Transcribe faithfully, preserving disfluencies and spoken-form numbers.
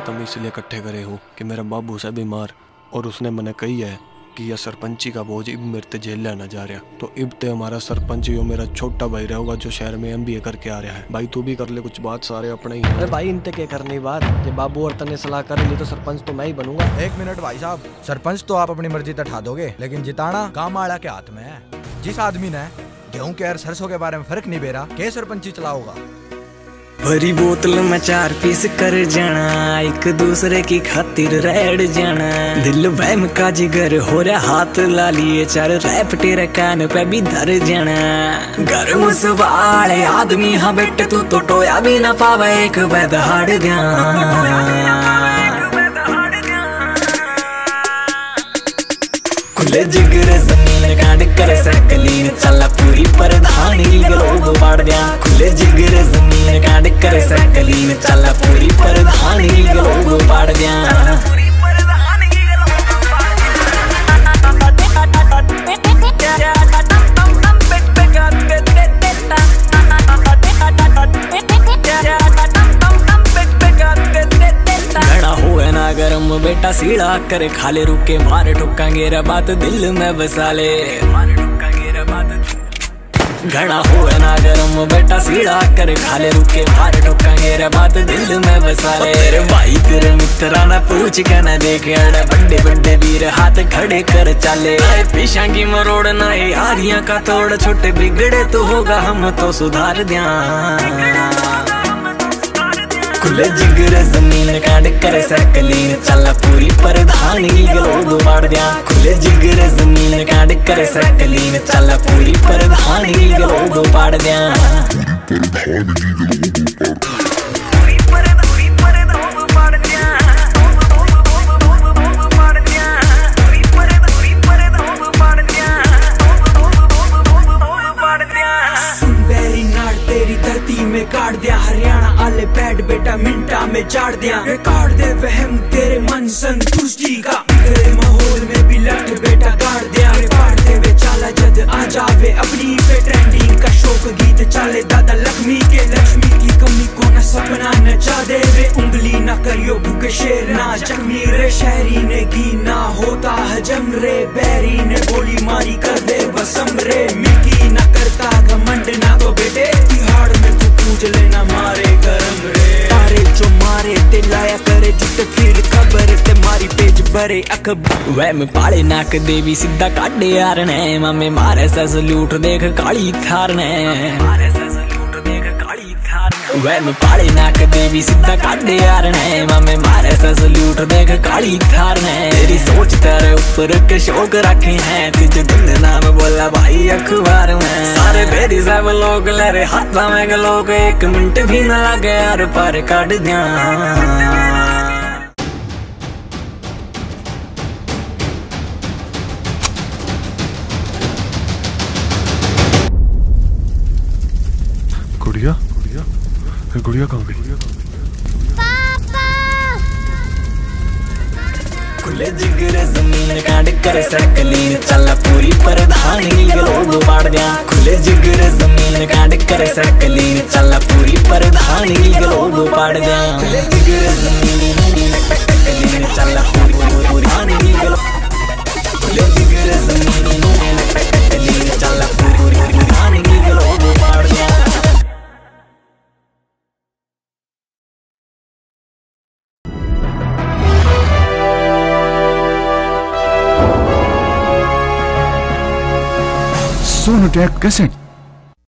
तुम इसलिए इकट्ठे करे हो कि मेरा बाबू से बीमार और उसने मैंने कही है कि यह सरपंची का बोझ इब मेरे ते जेल लेना जा रहा। तो इब ते हमारा सरपंच यो मेरा छोटा भाई रहेगा जो शहर में एम बी ए करके आ रहा है। भाई तू भी कर ले कुछ बात, सारे अपने ही। अरे भाई इनते क्या करनी बात, ये बाबू और तने सलाह कर ली तो सरपंच तो मैं ही बनूंगा। एक मिनट भाई साहब, सरपंच तो आप अपनी मर्जी तक ठा दोगे, लेकिन जिताना काम आड़ा के हाथ में है। जिस आदमी ने गेहूं के और सरसों के बारे में फर्क नहीं बेरा के सरपंची चलाओगा। भरी बोतल में चार पीस कर जाना, एक दूसरे की खातिर रेड जाना। दिल वहम का जिगर हो रहा हाथ ला लिए, चार रैप तेरे कान पे भी धर जाना। गर्म सवाल आदमी हाँ बेटे तू तो टोया भी ना पावे, एक बैद हाड़ खुले जिगर जमीन काट कर सकलीन, चला पूरी प्रधानी लोग बाढ़ दिया। खुले जिगर जमीन काट कर सकलीन, चला पूरी प्रधानी लोग बाढ़ दिया। गरम बेटा सीढ़ा कर खाले रुके मार ठुकांगे रे बात दिल में बसा ले। घड़ा हो ना गरम बेटा सीढ़ा कर खाले रुके मार ठुकांगे रे बात दिल में बसा ले। तेरे भाई तेरे मित्रा ना पूछ के ना देखे, अड़े बड़े बड़े वीर हाथ खड़े कर चले। पीछा की मरोड़ ना यारियां का तोड़, छोटे बिगड़े तो होगा हम तो सुधार दिया। खुले जिगर जमीन काट कर सकलीन, चला पूरी प्रधानी लोग बाढ़ दिया। खुले जिगर जमीन काट कर सकलीन, चला पूरी प्रधानी लोग बाढ़ दिया। में काट दिया हरियाणा आले बैड बेटा मिंटा में चाट दिया। काट दे वहम तेरे मन संतुष्टि का, तेरे माहौल में भी लट बेटा गाड़ दिया। काट दे वे चाला जद आ जावे अपनी पे ट्रेंडिंग का शौक गीत चाले। दादा लक्ष्मी के लक्ष्मी की कमी को न सपना नचा दे वे, उंगली न करियो भूखे शेर ना जख्मी रे। शहरी ने घी ना होता हजम रे, बैरी ने गोली मारी कर दे बसम रे। मिकी न करता घमंड ना तो बेटे तिहाड़ में पूज लेना मारे गरम रे। तारे जो मारे ते लाया करे जुट फिर खबर ते मारी पेज भरे अखब। वह में पाले नाक देवी सीधा काटे यार ने, मामे मारे सा सलूट देख काली थार ने। वह में पाले नाक देवी सीधा काटे यार ने, मामे मारे सा सलूट देख काली थार ने। तेरी सोच तेरे ऊपर के शौक रखे हैं, तुझे दिन नाम बोला भाई अखबार में। सारे बेरी सब लोग ले रहे हाथ में लोग, एक मिनट भी न लगे यार पर काट दिया। गुड़िया गुड़िया कहाँ गई? खुले जिगर जमीन काट कर सकलीन, चला पूरी प्रधानी लोग बाढ़ दिया। खुले जिगर जमीन काट कर सकलीन, चला पूरी प्रधानी लोग बाढ़ दिया। खुले जिगर जमीन चला पूरी प्रधानी लोग, खुले जिगर जमीन चला पूरी प्रधानी लोग बाढ़ दिया। सोनोटेक कैसेट